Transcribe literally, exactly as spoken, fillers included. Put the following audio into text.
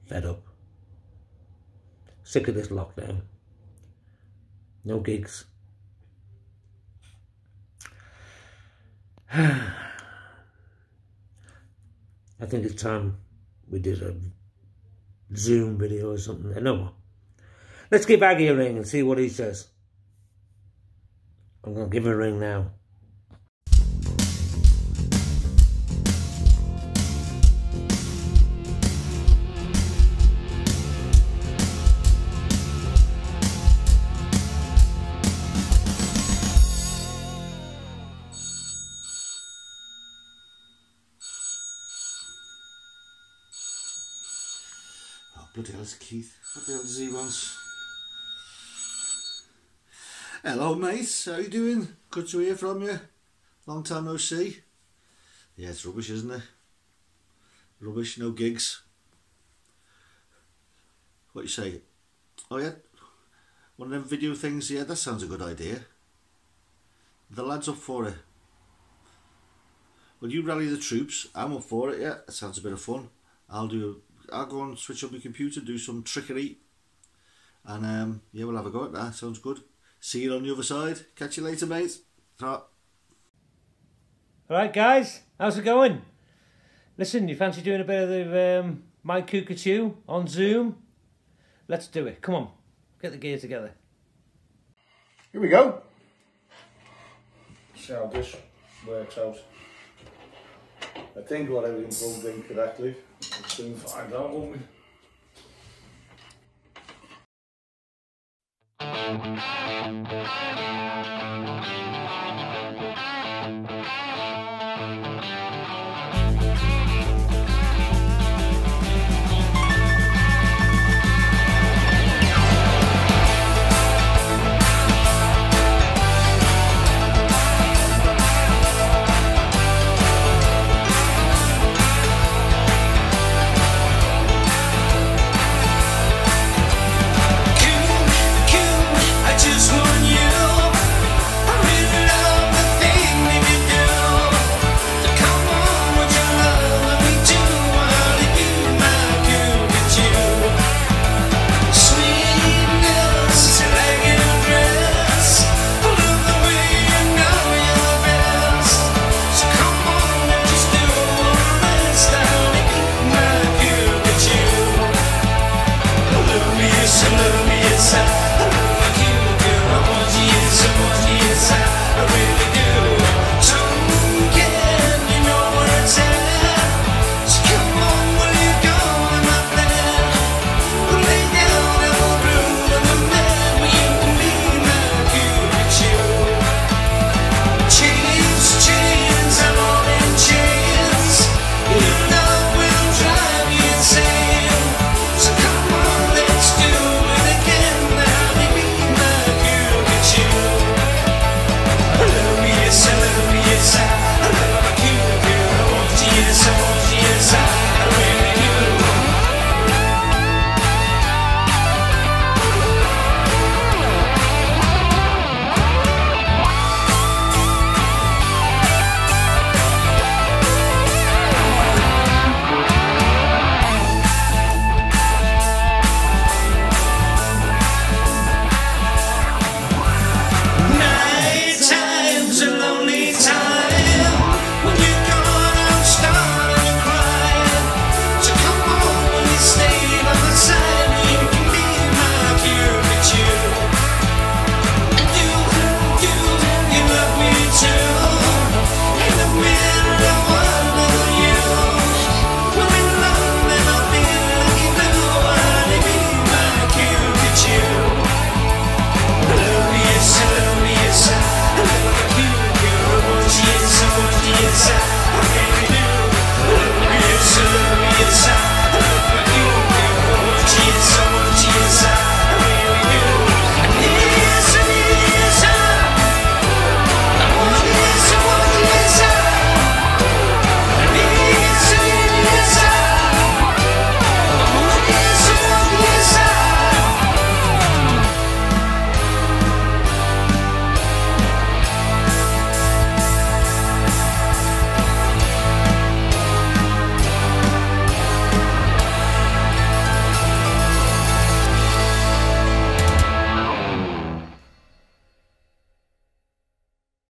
Fed up. Sick of this lockdown. No gigs. I think it's time we did a Zoom video or something. No more. Let's give Aggie a ring and see what he says. I'm going to give him a ring now. Bloody hell, it's Keith. What the hell does he want? Hello, mate. How you doing? Good to hear from you. Long time no see. Yeah, it's rubbish, isn't it? Rubbish, no gigs. What you say? Oh, yeah? One of them video things? Yeah, that sounds a good idea. The lad's up for it. Will you rally the troops? I'm up for it, yeah. That sounds a bit of fun. I'll do... I'll go and switch up my computer, do some trickery, and um, yeah, we'll have a go at that. Sounds good. See you on the other side. Catch you later, mate. Ta. Alright guys, how's it going? Listen, you fancy doing a bit of the um, my Koo Ka Choo on Zoom? Let's do it. Come on, get the gear together. Here we go. See how this works out. I think what everything's plugged in correctly. We'll soon find out, won't we? Thank you.